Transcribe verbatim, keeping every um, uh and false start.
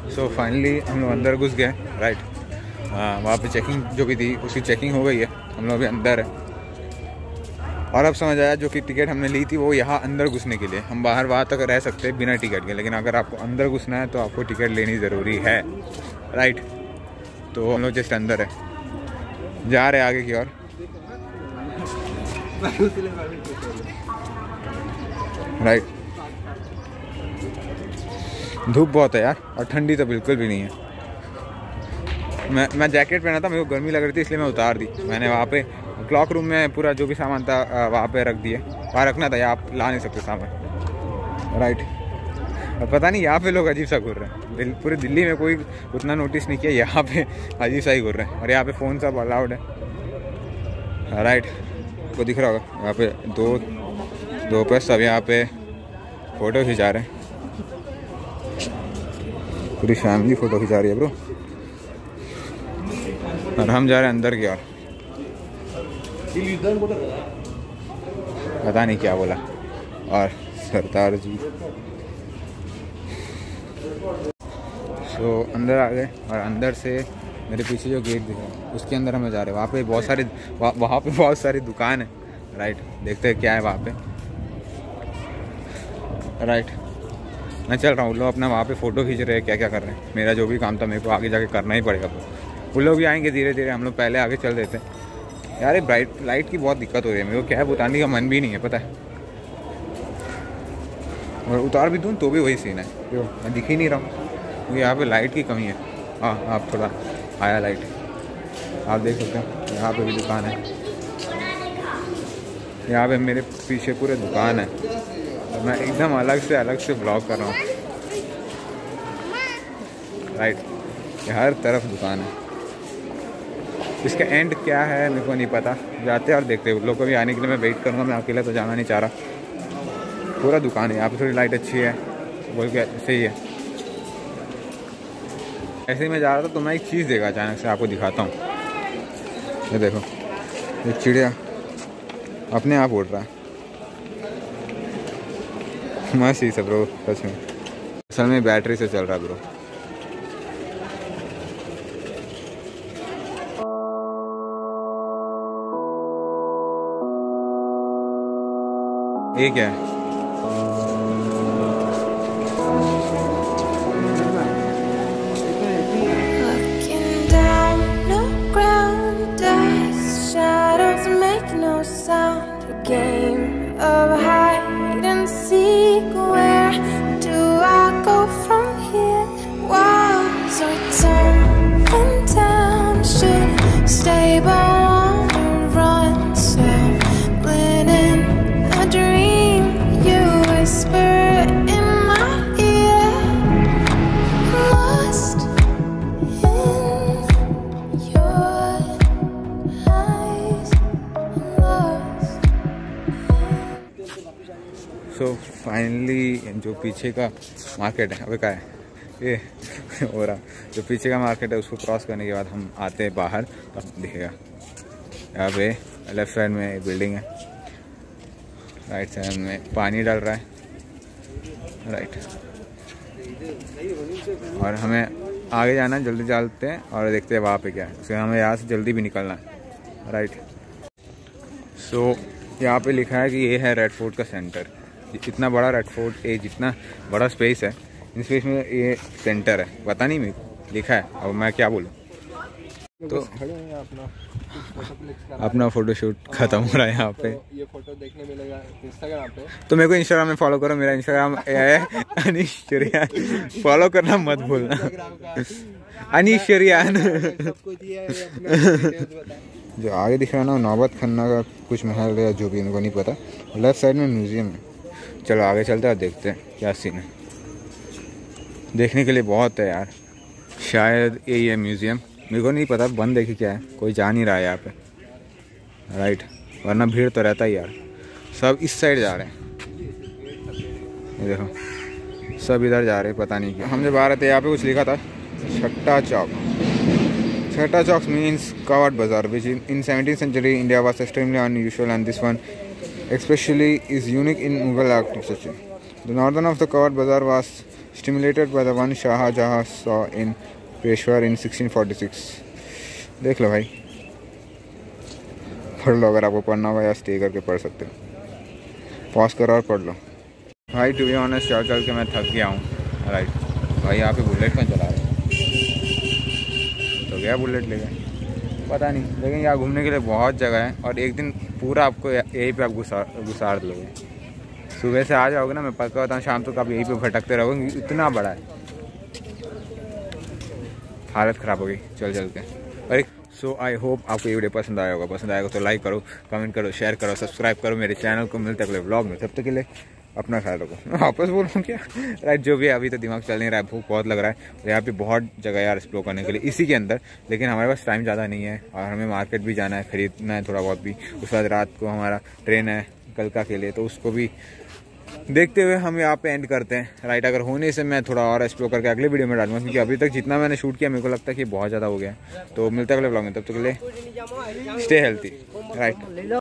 So finally हम लोग अंदर घुस गए, राइट। वहाँ पे चेकिंग जो भी थी उसकी चेकिंग हो गई है, हम लोग अभी अंदर है। और अब समझ आया जो कि टिकट हमने ली थी वो यहाँ अंदर घुसने के लिए, हम बाहर वहाँ तक रह सकते हैं बिना टिकट के, लेकिन अगर आपको अंदर घुसना है तो आपको टिकट लेनी ज़रूरी है, राइट। तो हम लोग जस्ट अंदर है, जा रहे आगे की ओर। राइट, धूप बहुत है यार और ठंडी तो बिल्कुल भी नहीं है। मैं मैं जैकेट पहना था, मेरे को गर्मी लग रही थी इसलिए मैं उतार दी। मैंने वहाँ पे क्लॉक रूम में पूरा जो भी सामान था वहाँ पे रख दिए, वहाँ रखना था, यहाँ आप ला नहीं सकते सामान, राइट। पता नहीं यहाँ पे लोग अजीब सा घूर रहे हैं, पूरे दिल्ली में कोई उतना नोटिस नहीं किया, यहाँ पे अजीब सा ही घूर रहे हैं। और यहाँ पे फ़ोन सब अलाउड है, राइट। को दिख रहा होगा यहाँ पे दो दो पे सब यहाँ पे फ़ोटो खिंचा रहे हैं, पूरी फैमिली फ़ोटो खिंचा रही है ब्रो। और हम जा रहे हैं अंदर की ओर, पता नहीं क्या बोला। और सरदार जी सो अंदर आ गए, और अंदर से मेरे पीछे जो गेट दिख रहा है उसके अंदर हमें जा रहे हैं। वहाँ पे बहुत सारे वहाँ वहाँ पे बहुत सारी दुकान है, राइट। देखते हैं क्या है वहाँ पे, राइट। मैं चल रहा हूँ, लोग अपना वहाँ पे फ़ोटो खींच रहे हैं, क्या क्या कर रहे हैं। मेरा जो भी काम था मेरे को आगे जाके करना ही पड़ेगा। वो लोग भी आएंगे धीरे धीरे, हम लोग पहले आगे चल देते हैं। यार ये ब्राइट लाइट की बहुत दिक्कत हो रही है, मेरे को क्या है उतारने का मन भी नहीं है, पता है। और उतार भी दूँ तो भी वही सीन है, क्यों मैं दिख ही नहीं रहा हूँ, क्योंकि यहाँ पे लाइट की कमी है। हाँ, आप थोड़ा आया लाइट, आप देख सकते हैं यहाँ पे भी दुकान है। यहाँ पे मेरे पीछे पूरे दुकान है, तो मैं एकदम अलग से अलग से ब्लॉग कर रहा हूँ, राइट। हर तरफ दुकान है। इसका एंड क्या है मेरे को नहीं पता, जाते और देखते हैं। लोग को भी आने के लिए मैं वेट करूँगा, मैं अकेला तो जाना नहीं चाह रहा। पूरा दुकान है यहाँ पे, थोड़ी लाइट अच्छी है, बोल के सही है। ऐसे ही मैं जा रहा था तो मैं एक चीज़ देखा अचानक से, आपको दिखाता हूँ। ये देखो, ये चिड़िया अपने आप उड़ रहा है, मस्त ही सब ब्रो, सच में। असल में बैटरी से चल रहा है ब्रो। ये क्या है? सो फाइनली जो पीछे का मार्केट है, अबे क्या है ये हो रहा, जो पीछे का मार्केट है उसको क्रॉस करने के बाद हम आते हैं बाहर, तब दिखेगा। यहाँ पे लेफ्ट साइड में एक बिल्डिंग है, राइट साइड में पानी डाल रहा है, राइट। और हमें आगे जाना है, जल्दी चलते हैं और देखते हैं वहाँ पे क्या है। उससे हमें यहाँ से जल्दी भी निकलना है, राइट। सो so, यहाँ पे लिखा है कि ये है रेड फोर्ट का सेंटर। इतना बड़ा रेड फोर्ट, ये जितना बड़ा स्पेस है, इन स्पेस में ये सेंटर है, पता नहीं मेरे को लिखा है, अब मैं क्या बोलूँ। तो अपना फोटोशूट खत्म हो रहा है यहाँ पे। ये फोटो देखने मिलेगा इंस्टाग्राम पे, तो मेरे को इंस्टाग्राम में फॉलो करो, मेरा इंस्टाग्राम है अनीश शरियान, फॉलो करना मत भूलना, अनीश शरियान। जो आगे दिख रहा है ना, नौबत खन्ना का कुछ महल है, जो भी इनको नहीं पता। लेफ्ट साइड में म्यूजियम है। चलो आगे चलते हैं और देखते हैं क्या सीन है। देखने के लिए बहुत है यार, शायद यही है म्यूजियम, मेरे को नहीं पता, बंद देखिए क्या है, कोई जा नहीं रहा है यहाँ पे, राइट। वरना भीड़ तो रहता ही यार। सब इस साइड जा रहे हैं, ये देखो सब इधर जा रहे हैं, पता नहीं क्यों। हम जब आ रहे थे यहाँ पे कुछ लिखा था Chhatta Chowk. Chhatta Chowk means covered bazaar, which in, in seventeenth century India was extremely unusual, and this one especially is unique in Mughal architecture. The northern of the covered bazaar was stimulated by the one Shahjahan saw in Peshawar in sixteen forty six. देख लो भाई, पढ़ लो, अगर आपको पढ़ना होगा या stay करके पढ़ सकते हो, पॉज करो और पढ़ लो। भाई टू बी ऑनेस्ट चल चल के मैं थक गया हूँ। राइट भाई, यहाँ पे बुलेट कौन चला रहे तो गया बुलेट ले गए, पता नहीं, लेकिन यहाँ घूमने के लिए बहुत जगह है और एक दिन पूरा आपको यहीं पे आप गुसार गुसार लोगे। सुबह से आ जाओगे ना, मैं पक्का होता हूँ शाम तक आप यहीं पे भटकते रहोगे, इतना बड़ा है, हालत ख़राब हो गई चल चल के। अरे सो आई होप आपको ये वीडियो पसंद आया होगा, पसंद आएगा तो लाइक करो, कमेंट करो, शेयर करो, सब्सक्राइब करो मेरे चैनल को। मिलते अगले व्लॉग में, तब तक के लिए अपना ख्याल रखो। मैं वापस बोल रहा हूँ क्या, राइट जो भी है, अभी तो दिमाग चल नहीं रहा है, भूख बहुत लग रहा है और यहाँ पे बहुत जगह यार एक्सप्लोर करने के लिए इसी के अंदर, लेकिन हमारे पास टाइम ज़्यादा नहीं है और हमें मार्केट भी जाना है, ख़रीदना है थोड़ा बहुत भी। उसके बाद रात को हमारा ट्रेन है कलका के लिए, तो उसको भी देखते हुए हम यहाँ पे एंड करते हैं। राइट, अगर होने से मैं थोड़ा और एक्सप्लोर करके अगले वीडियो में डालूंगा, क्योंकि अभी तक जितना मैंने शूट किया मेरे को लगता है कि बहुत ज़्यादा हो गया। तो मिलता है अगले ब्लॉग में, तब तक के लिए स्टे हेल्थी। राइट।